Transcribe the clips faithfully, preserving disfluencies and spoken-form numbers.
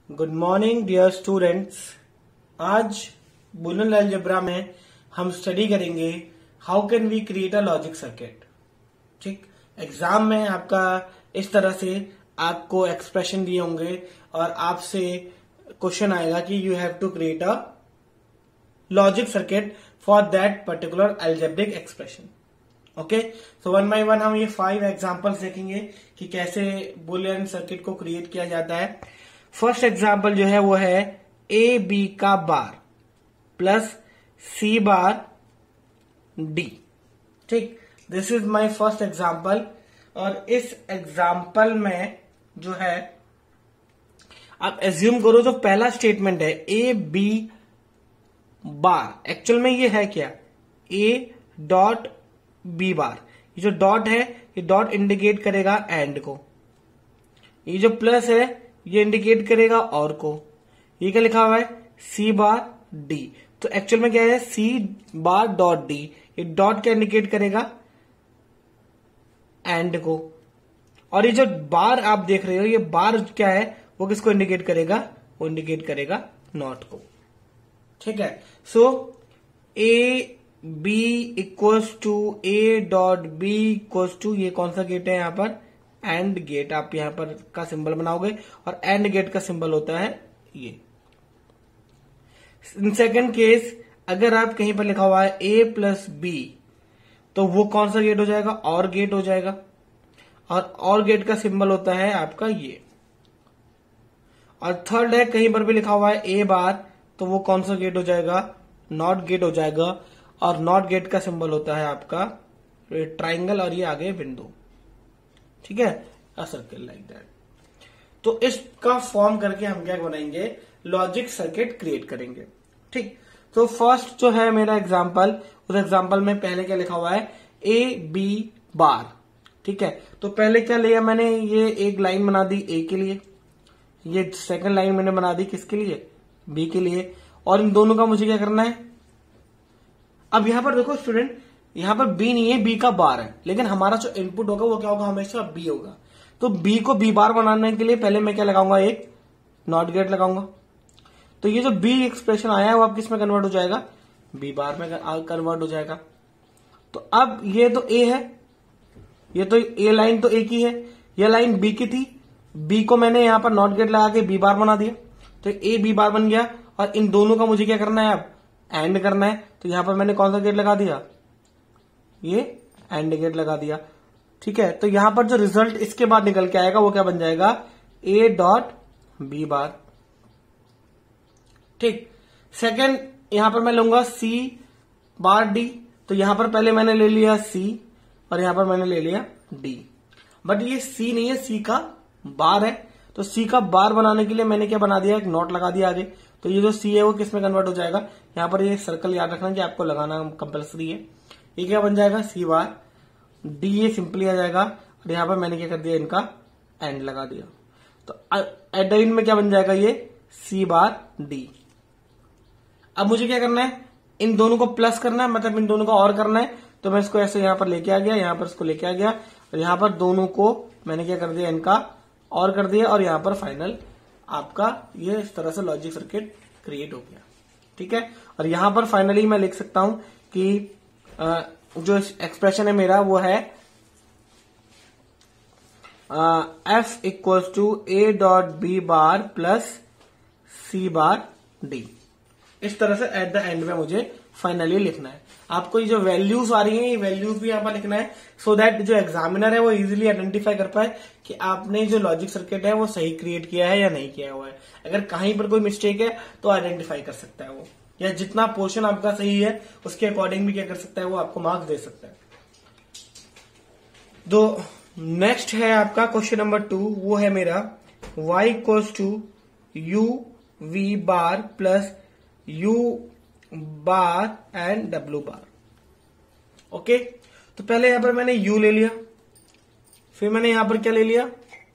Good morning dear students. आज Boolean algebra में हम स्टडी करेंगे how can we create a logic circuit. ठीक, एग्जाम में आपका इस तरह से आपको एक्सप्रेशन दिए होंगे और आपसे क्वेश्चन आएगा कि you have to create a logic circuit for that particular algebraic expression. Okay, so one by one हम ये फाइव एग्जांपल्स देखेंगे कि कैसे बुलियन सर्किट को क्रिएट किया जाता है। फर्स्ट एग्जांपल जो है वो है ए बी का bar plus C bar D. ठीक, this is my first example. और इस एग्जांपल में जो है आप एज्यूम करो जो पहला स्टेटमेंट है ए बी बार, एक्चुअल में ये है क्या, ए डॉट बी बार। ये जो डॉट है ये डॉट इंडिकेट करेगा एंड को, ये जो प्लस है ये इंडिकेट करेगा और को। ये क्या लिखा हुआ है, सी बार डी। तो एक्चुअल में क्या है, सी बार डॉट डी। ये डॉट क्या इंडिकेट करेगा, एंड को। और ये जो बार आप देख रहे हो ये बार क्या है, वो किसको इंडिकेट करेगा, वो इंडिकेट करेगा नॉट को। ठीक है, so A B equals to A dot B equals to, ये कौन सा गेट है यहाँ पर, एंड गेट। आप यहां पर का सिंबल बनाओगे और एंड गेट का सिंबल होता है ये। इन सेकंड केस अगर आप कहीं पर लिखा हुआ है ए प्लस बी, तो वो कौन सा गेट हो जाएगा, और गेट हो जाएगा। और और गेट का सिंबल होता है आपका ये। और थर्ड है कहीं पर भी लिखा हुआ है ए बार, तो वो कौन सा गेट हो जाएगा, नॉट गेट हो जाएगा। और नॉट गेट का सिंबल होता है आपका ट्राइंगल और ये आगे बिंदु। ठीक है, अ सर्कल लाइक दैट। तो इसका फॉर्म करके हम क्या बनाएंगे, लॉजिक सर्किट क्रिएट करेंगे। ठीक, तो फर्स्ट जो है मेरा एग्जांपल, उस एग्जांपल में पहले क्या लिखा हुआ है, ए बी बार। ठीक है, तो पहले क्या लिया मैंने, ये एक लाइन बना दी ए के लिए, ये सेकंड लाइन मैंने बना दी किसके लिए, बी के लिए। और इन दोनों का मुझे क्या करना है, अब यहां पर देखो स्टूडेंट, यहां पर बी नहीं है, बी का बार है, लेकिन हमारा जो इनपुट होगा वो क्या होगा, हमेशा बी होगा। तो बी को बी बार बनाने के लिए पहले मैं क्या लगाऊंगा, एक नॉट गेट लगाऊंगा। तो ये जो बी एक्सप्रेशन आया है वो अब किस में कन्वर्ट हो जाएगा, बी बार में कन्वर्ट हो जाएगा। तो अब ये तो ए है, ये तो ए लाइन तो ए की है, ये लाइन बी की थी, बी को मैंने यहां पर नॉट गेट लगा के बी बार बना दिया, तो ए बी बार बन गया। और इन दोनों का मुझे क्या करना है, अब एंड करना है। तो यहां पर मैंने कौन सा गेट लगा दिया, ये एंड गेट लगा दिया। ठीक है, तो यहां पर जो रिजल्ट इसके बाद निकल के आएगा वो क्या बन जाएगा, ए डॉट बी बार। ठीक, सेकेंड यहां पर मैं लूंगा सी बार डी। तो यहां पर पहले मैंने ले लिया सी और यहां पर मैंने ले लिया डी, बट ये सी नहीं है, सी का बार है। तो सी का बार बनाने के लिए मैंने क्या बना दिया, एक नोट लगा दिया आगे। तो ये जो सी है वो किस में कन्वर्ट हो जाएगा, यहां पर ये सर्कल याद रखना कि आपको लगाना कंपलसरी है। ये क्या बन जाएगा, सी बार डी, ये सिंपली आ जाएगा। और यहां पर मैंने क्या कर दिया, इनका एंड लगा दिया। तो एट द एंड में क्या बन जाएगा, ये सी बार डी। अब मुझे क्या करना है, इन दोनों को प्लस करना है, मतलब इन दोनों को और करना है। तो मैं इसको ऐसे यहां पर लेके आ गया, यहां पर इसको लेके आ गया और यहां पर दोनों को मैंने क्या कर दिया, इनका और कर दिया। और यहां पर फाइनल आपका ये इस तरह से लॉजिक सर्किट क्रिएट हो गया। ठीक है, और यहां पर फाइनली मैं लिख सकता हूं कि आ, जो एक्सप्रेशन है मेरा वो है F equals to A dot B bar plus C bar D. इस तरह से एट द एंड में मुझे फाइनली लिखना है। आपको ये जो वैल्यूज आ रही हैं ये वैल्यूज भी यहां पर लिखना है, सो so दैट जो एग्जामिनर है वो इजीली आइडेंटिफाई कर पाए कि आपने जो लॉजिक सर्किट है वो सही क्रिएट किया है या नहीं किया हुआ है। अगर कहीं पर कोई मिस्टेक है तो आइडेंटिफाई कर सकता है वो, या जितना पोर्शन आपका सही है उसके अकॉर्डिंग भी क्या कर सकता है, वो आपको मार्क्स दे सकता है। तो नेक्स्ट है आपका क्वेश्चन नंबर टू, वो है मेरा y equals to U V bar plus U bar and W bar. Okay, तो पहले यहां पर मैंने u ले लिया, फिर मैंने यहां पर क्या ले लिया,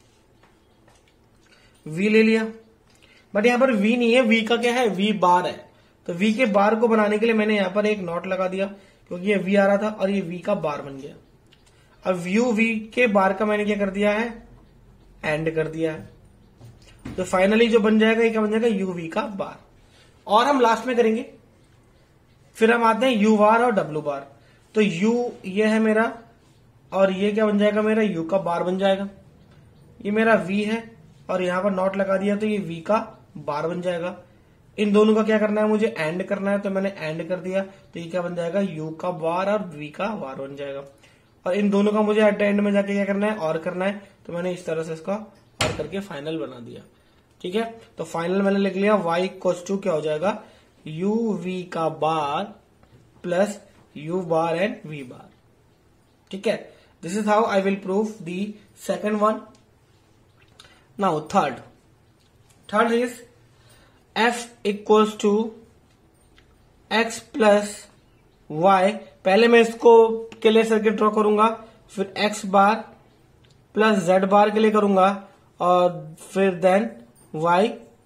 v ले लिया। बट यहां पर v नहीं है, v का क्या है, v बार है। तो v के बार को बनाने के लिए मैंने यहां पर एक नॉट लगा दिया, क्योंकि ये v आ रहा था और ये v का बार बन गया। अब u v के बार का मैंने क्या कर दिया है, एंड कर दिया है। तो फाइनली जो बन जाएगा ये क्या बन जाएगा, यू वी का बार। और हम लास्ट में करेंगे, फिर हम आते हैं यू बार और डब्ल्यू बार। तो यू ये है मेरा, और ये क्या बन जाएगा मेरा, यू का बार बन जाएगा। ये मेरा वी है और यहां पर नॉट लगा दिया तो ये वी का बार बन जाएगा। इन दोनों का क्या करना है, मुझे एंड करना है, तो मैंने एंड कर दिया, तो ये क्या बन जाएगा, यू का बार और वी का बार बन जाएगा। और इन दोनों का मुझे एट द एंड में जाके क्या करना है, और करना है, तो मैंने इस तरह से इसका और करके फाइनल बना दिया। ठीक है, तो फाइनल मैंने लिख लिया y इक्वल्स टू क्या हो जाएगा, यू वी का bar plus U bar and V bar. ठीक है, this is how I will prove the second one. Now third third is f equals to X plus Y. पहले मैं इसको के लिए सर्किट ड्रॉ करूंगा, फिर x bar plus z bar के लिए करूंगा, और फिर देन y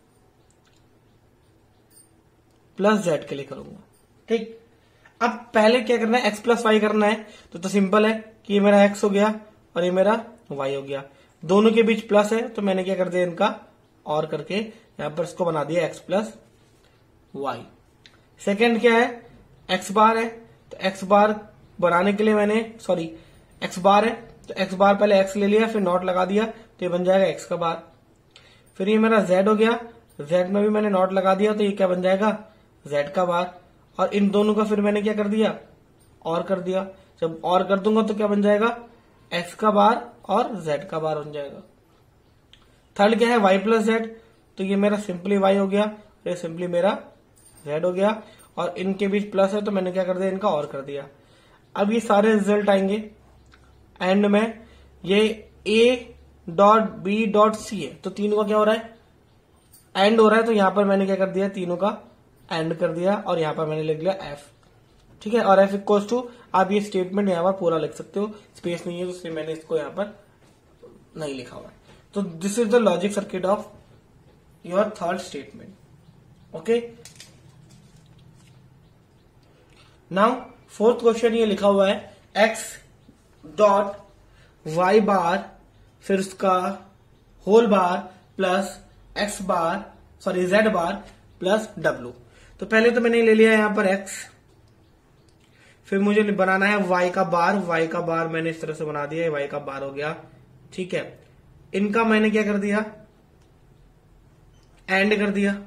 प्लस z के लिए करूंगा। ठीक, अब पहले क्या करना है, x प्लस वाई करना है, तो, तो सिंपल है कि ये मेरा x हो गया और ये मेरा y हो गया। दोनों के बीच प्लस है तो मैंने क्या कर दिया, इनका और करके यहां पर इसको बना दिया x प्लस वाई। सेकेंड क्या है, x बार है, तो x बार बनाने के लिए मैंने सॉरी x बार है तो x बार पहले x ले लिया, फिर नॉट लगा दिया, तो ये बन जाएगा x का बार। फिर ये मेरा z हो गया, z में भी मैंने नॉट लगा दिया, तो ये क्या बन जाएगा, z का बार। और इन दोनों का फिर मैंने क्या कर दिया, और कर दिया। जब और कर दूंगा तो क्या बन जाएगा, x का बार और z का बार बन जाएगा। थर्ड क्या है, y प्लस z, तो ये मेरा सिंपली y हो गया, ये सिंपली मेरा z हो गया, और इनके बीच प्लस है तो मैंने क्या कर दिया, इनका और कर दिया। अब ये सारे रिजल्ट आएंगे एंड में, ये a dot B dot C है, तो तीनों का क्या हो रहा है, एंड हो रहा है, तो यहां पर मैंने क्या कर दिया, तीनों का एंड कर दिया, और यहां पर मैंने लिख लिया f। ठीक है, और f इक्वल्स टू, आप ये स्टेटमेंट यहां पर पूरा लिख सकते हो, स्पेस नहीं है तो इसलिए मैंने इसको यहां पर नहीं लिखा हुआ है। तो this is the logic circuit of your third statement. Okay, now fourth question ये लिखा हुआ है, x डॉट वाई बार फिर उसका whole bar plus x bar sorry z bar plus w। तो पहले तो मैंने ले लिया यहां पर x, फिर मुझे बनाना है y का बार, y का बार मैंने इस तरह से बना दिया, y का बार हो गया। ठीक है, इनका मैंने क्या कर दिया, एंड कर दिया,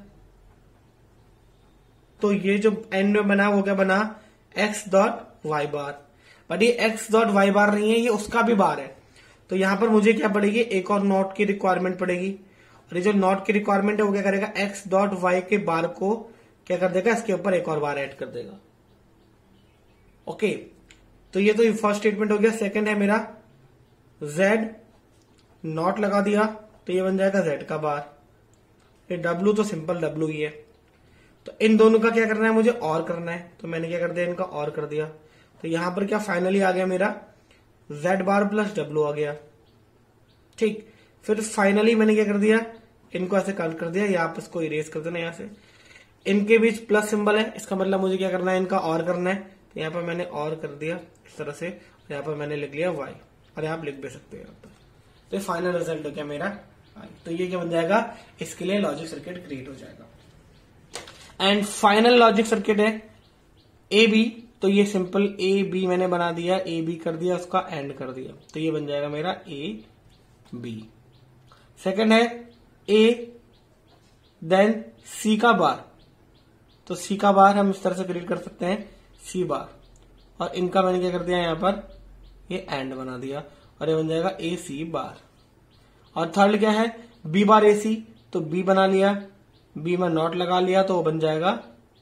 तो ये जो एंड में बना वो क्या बना, x dot Y bar. But ये x डॉट वाई बार नहीं है, ये उसका भी बार है, तो यहां पर मुझे क्या पड़ेगी, एक और नॉट की रिक्वायरमेंट पड़ेगी, और ये जो नॉट की रिक्वायरमेंट है वो क्या करेगा, x डॉट वाई के बार को क्या कर देगा, इसके ऊपर एक और बार ऐड कर देगा। ओके, तो ये तो फर्स्ट स्टेटमेंट हो गया। सेकंड है मेरा z नॉट लगा दिया, तो ये बन जाएगा z का बार, ये w तो सिंपल w ही है। तो इन दोनों का क्या करना है, मुझे और करना है, तो मैंने क्या कर दिया, इनका और कर दिया, तो यहां पर क्या फाइनली आ गया मेरा z बार प्लस w आ गया। ठीक, फिर फाइनली मैंने क्या कर दिया, इनको ऐसे कट कर दिया, या आप इसको इरेज कर देना, यहां से इनके बीच प्लस सिंबल है, इसका मतलब मुझे क्या करना है, इनका और करना है, तो यहाँ पर मैंने और कर दिया इस तरह से, यहाँ पर मैंने लिख लिया y, और आप लिख भी सकते हैं यहाँ पर। तो फाइनल रिजल्ट हो गया मेरा i। तो ये क्या बन जाएगा, इसके लिए लॉजिक सर्किट क्रिएट हो जाएगा। एंड फाइनल लॉजिक सर्किट है ए बी, तो ये सिंपल ए बी मैंने बना दिया, ए बी कर दिया, उसका एंड कर दिया, तो ये बन जाएगा मेरा ए बी। सेकंड है ए देन सी का बार, तो सी का बार हम इस तरह से क्रिएट कर सकते हैं, सी बार, और इनका मैंने क्या कर दिया, यहां पर ये एंड बना दिया, और ये बन जाएगा ए सी बार। और थर्ड क्या है, बी बार ए सी, तो बी बना लिया, बी में नॉट लगा लिया, तो वो बन जाएगा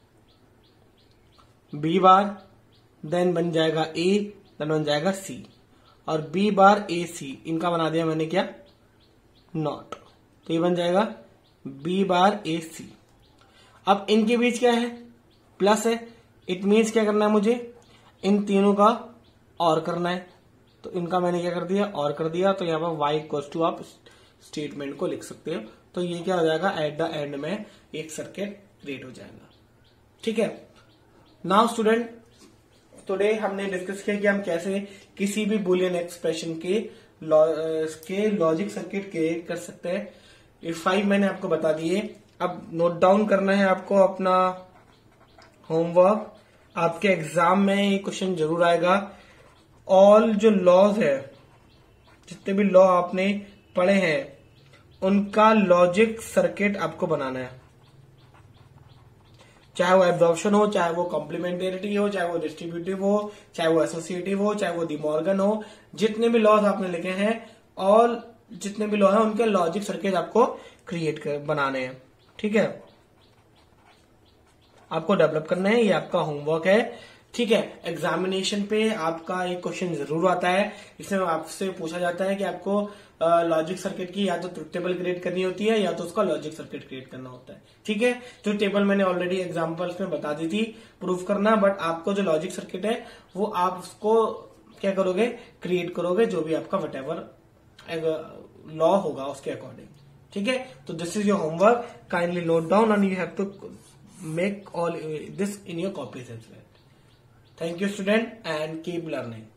बी बार, देन बन जाएगा ए, देन बन जाएगा सी, और बी बार ए सी, इनका बना दिया मैंने क्या, नॉट, तो ये बन जाएगा बी बार ए सी। अब इनके बीच क्या है, प्लस है, इट मीन्स क्या करना है, मुझे इन तीनों का और करना है, तो इनका मैंने क्या कर दिया, और कर दिया, तो यहाँ पर y इक्वल्स टू आप स्टेटमेंट को लिख सकते हो। तो ये क्या हो जाएगा, एट द एंड में एक सर्किट क्रिएट हो जाएगा। ठीक है, नाउ स्टूडेंट, टुडे हमने डिस्कस किया कि हम कैसे किसी भी बुलियन एक्सप्रेशन के के लॉजिक सर्किट क्रिएट कर सकते हैं। ये फाइव मैंने आपको बता दिए। अब नोट डाउन करना है आपको अपना होमवर्क। आपके एग्जाम में ये क्वेश्चन जरूर आएगा। ऑल जो लॉज है, जितने भी लॉ आपने पढ़े हैं, उनका लॉजिक सर्किट आपको बनाना है। चाहे वो एब्जॉर्प्शन हो, चाहे वो कॉम्प्लीमेंटेरिटी हो, चाहे वो डिस्ट्रीब्यूटिव हो, चाहे वो एसोसिएटिव हो, चाहे वो डी मॉर्गन हो, जितने भी लॉज आपने लिखे हैं, ऑल जितने भी लॉ हैं उनके लॉजिक सर्किट आपको क्रिएट कर बनाने हैं। ठीक है, आपको डेवलप करना है, ये आपका होमवर्क है। ठीक है, एग्जामिनेशन पे आपका एक क्वेश्चन जरूर आता है। इसमें आपसे पूछा जाता है कि आपको लॉजिक सर्किट की या तो ट्रुथ टेबल क्रिएट करनी होती है या तो उसका लॉजिक सर्किट क्रिएट करना होता है। ठीक है, ट्रुथ टेबल मैंने ऑलरेडी एग्जांपल्स में बता दी थी प्रूफ करना, बट आपको जो लॉजिक सर्किट है वो आप उसको क्या करोगे, क्रिएट करोगे, जो भी आपका वट एवर लॉ होगा उसके अकॉर्डिंग। ठीक है, तो this is your homework, kindly note down and you have to make all this in your copies as well. Thank you student and keep learning.